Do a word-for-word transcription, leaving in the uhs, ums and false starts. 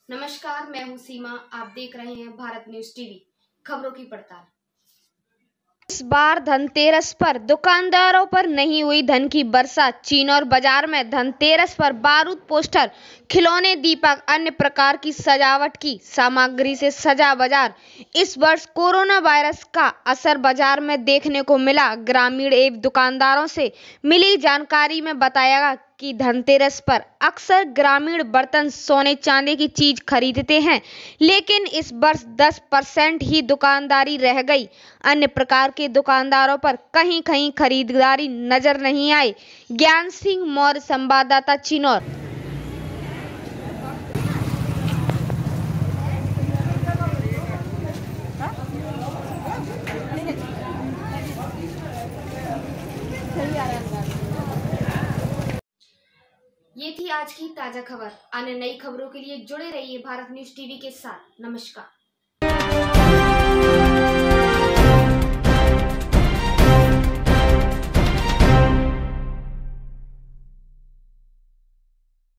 नमस्कार, मैं हूं सीमा। आप देख रहे हैं भारत न्यूज टीवी, खबरों की पड़ताल। इस बार धनतेरस पर दुकानदारों पर नहीं हुई धन की वर्षा। चिनौर बाजार में धनतेरस पर बारूद, पोस्टर, खिलौने, दीपक, अन्य प्रकार की सजावट की सामग्री से सजा बाजार। इस वर्ष कोरोना वायरस का असर बाजार में देखने को मिला। ग्रामीण एवं दुकानदारों से मिली जानकारी में बताया गया कि धनतेरस पर अक्सर ग्रामीण बर्तन, सोने चांदी की चीज खरीदते हैं, लेकिन इस वर्ष दस परसेंट ही दुकानदारी रह गई। अन्य प्रकार के दुकानदारों पर कहीं कहीं खरीदारी नजर नहीं आई। ज्ञान सिंह मौर्य, संवाददाता, चिनौर। ये थी आज की ताजा खबर। अन्य नई खबरों के लिए जुड़े रहिए भारत न्यूज टीवी के साथ। नमस्कार।